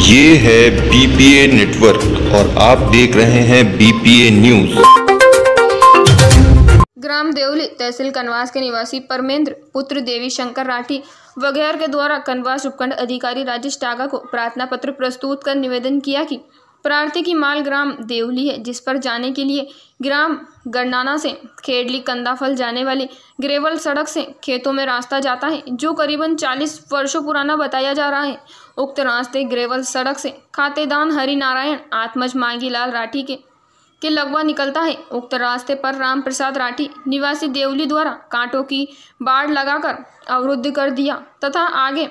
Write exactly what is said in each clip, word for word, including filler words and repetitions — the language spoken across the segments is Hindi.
ये है बीपीए नेटवर्क और आप देख रहे हैं बीपीए न्यूज। ग्राम देवली तहसील कनवास के निवासी परमेंद्र पुत्र देवी शंकर राठी वगैरह के द्वारा कनवास उपखंड अधिकारी राजेश टागा को प्रार्थना पत्र प्रस्तुत कर निवेदन किया कि प्रार्थी की माल ग्राम देवली है, जिस पर जाने के लिए ग्राम गरनाना से खेड़ली कंदाफल जाने वाली ग्रेवल सड़क से खेतों में रास्ता जाता है, जो करीबन चालीस वर्षों पुराना बताया जा रहा है। उक्त रास्ते ग्रेवल सड़क से खातेदान हरि नारायण आत्मज मांगीलाल राठी के के लगवा निकलता है। उक्त रास्ते पर राम प्रसाद राठी निवासी देवली द्वारा कांटों की बाड़ लगाकर अवरुद्ध कर दिया तथा आगे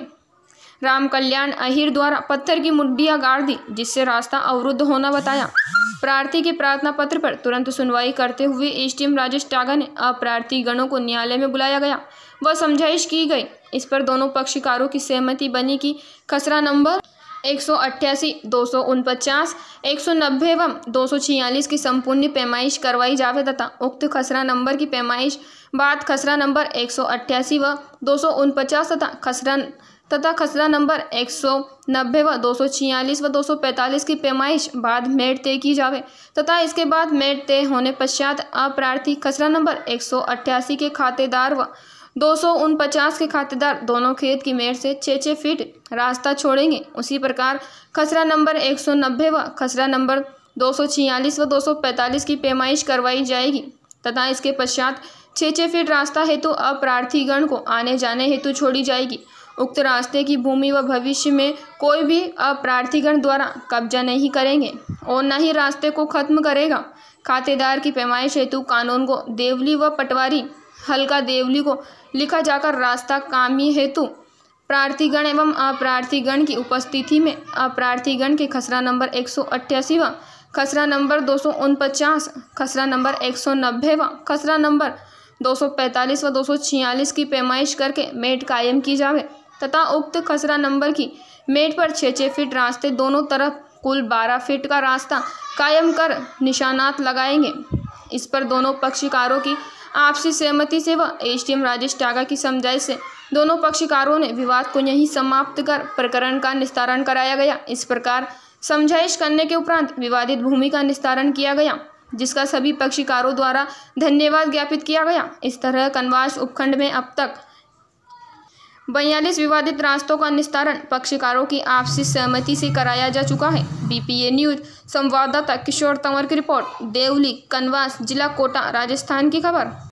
राम कल्याण अहिर द्वारा पत्थर की मुड्डियां गाड़ दी, जिससे रास्ता अवरुद्ध होना बताया। प्रार्थी के प्रार्थना पत्र पर तुरंत सुनवाई करते हुए एसडीएम राजेश टागा ने अप्रार्थी गणों को न्यायालय में बुलाया गया व समझाइश की गई। इस पर दोनों पक्षकारों की सहमति बनी कि खसरा नंबर एक सौ अट्ठासी दो सौ उनपचास एक सौ नब्बे एवं दो सौ छियालीस की संपूर्ण पैमाइश करवाई जावे तथा उक्त खसरा नंबर की पैमाइश बाद खसरा नंबर एक सौ अट्ठासी व दो सौ उनपचास तथा खसरा तथा खसरा नंबर एक सौ नब्बे व दो सौ छियालीस व दो सौ पैंतालीस की पैमाइश बाद मेट तय की जावे तथा इसके बाद मेट तय होने पश्चात अप्रार्थी खसरा नंबर एक सौ अट्ठासी के खातेदार व दो सौ उनपचास के खातेदार दोनों खेत की मेड़ से छः छः फीट रास्ता छोड़ेंगे। उसी प्रकार खसरा नंबर एक सौ नब्बे व खसरा नंबर दो सौ छियालीस व दो सौ पैंतालीस की पैमाइश करवाई जाएगी तथा इसके पश्चात छः छः फीट रास्ता हेतु अप्रार्थीगण को आने जाने हेतु छोड़ी जाएगी। उक्त रास्ते की भूमि व भविष्य में कोई भी अप्रार्थीगण द्वारा कब्जा नहीं करेंगे और न ही रास्ते को खत्म करेगा। खातेदार की पैमाइश हेतु कानून को देवली व पटवारी हल्का देवली को लिखा जाकर रास्ता कामी हेतु प्रार्थीगण एवं अप्रार्थीगण की उपस्थिति में अप्रार्थीगण के खसरा नंबर एक सौ अट्ठासी व खसरा नंबर दो सौ उनपचास खसरा नंबर एक सौ नब्बे व खसरा नंबर दो सौ पैंतालीस व दो सौ छियालीस की पैमाइश करके मेट कायम की जावे तथा उक्त खसरा नंबर की मेट पर छः छः फीट रास्ते दोनों तरफ कुल बारह फीट का रास्ता कायम कर निशानात लगाएंगे। इस पर दोनों पक्षकारों की आपसी सहमति से व एसडीएम राजेश टागा की समझाइश से दोनों पक्षकारों ने विवाद को यहीं समाप्त कर प्रकरण का निस्तारण कराया गया। इस प्रकार समझाइश करने के उपरांत विवादित भूमि का निस्तारण किया गया, जिसका सभी पक्षकारों द्वारा धन्यवाद ज्ञापित किया गया। इस तरह कनवास उपखंड में अब तक बयालीस विवादित रास्तों का निस्तारण पक्षकारों की आपसी सहमति से कराया जा चुका है। बीपीए न्यूज संवाददाता किशोर तंवर की रिपोर्ट। देवली कनवास जिला कोटा राजस्थान की खबर।